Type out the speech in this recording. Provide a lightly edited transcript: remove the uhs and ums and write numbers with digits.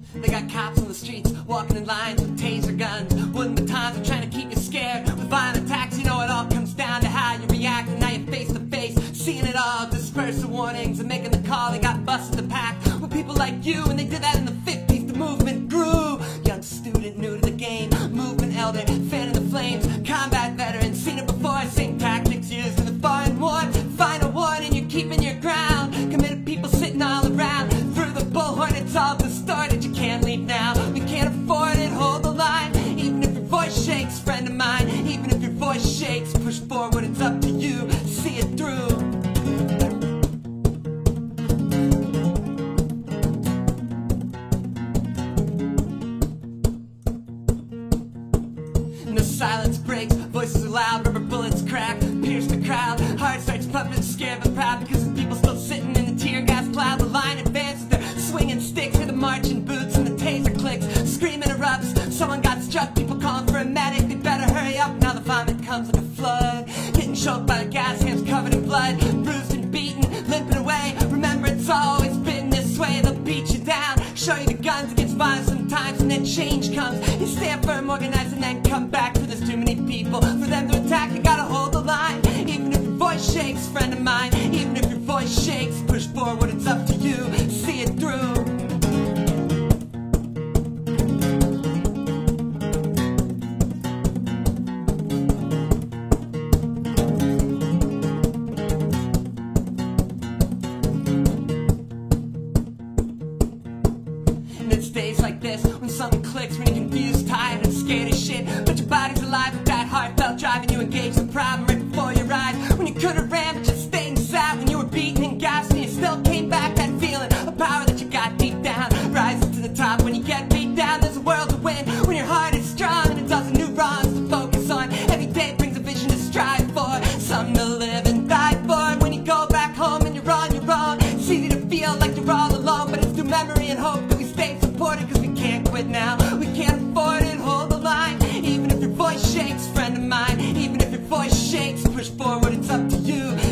They got cops on the streets, walking in lines with taser guns. Wooden batons are trying to keep you scared with violent attacks. You know it all comes down to how you react, and now you're face to face, seeing it all. Disperse the warnings and making the call. They got busted the pack with people like you, and they did that in the 50s. The movement grew. Young student new to the game, movement elder, fanning the flames, combat veteran, seen it before. Same tactics used in the foreign war. Final one, and you're keeping your ground. Committed people sitting all around. Through the bullhorn, it's all distorted. You can't leave now. We can't afford it. Hold the line. Even if your voice shakes, friend of mine. Even if your voice shakes, push forward. It's up to you. See it through. And the silence breaks, voices are loud, rubber bullets crack, pierce the crowd, heart starts pumping, scared but proud, because the people still sitting in the tear gas cloud. The line advances, they're swinging sticks, hear the marching boots and the taser clicks, scream erupts, someone got struck, people calling for a medic, they better hurry up. Now the vomit comes like a flood, getting choked by the gas, hands covered in blood, bruised and beaten, limping away. Remember, it's always been this way. They'll beat you down, show you the guns, it gets violent sometimes, and then change comes. You stand firm, organize, and then come back. For there's too many people for them to attack. You gotta hold the line, even if your voice shakes, friend of mine. Even if your voice shakes, push forward. It's up to you. See it through. And it's days like this when something clicks, when you're confused, tired, and scared as shit, but your body's alive with that heartfelt driving you engage the problem right before your eyes. When you could have ran but just stayed inside, when you were beaten and gassed and you still came back. That feeling of power that you got deep down rises to the top. When you get beat down, there's a world to win. When your heart is strong and a dozen new wrongs to focus on. Every day brings a vision to strive for, something to live and die for. And when you go back home and you're on your own, it's easy to feel like you're all alone, but it's through memory and hope that we stay supported, because we can't quit now. We can't afford it. Hold the line, even if your voice shakes, friend of mine. Even if your voice shakes, push forward. It's up to you.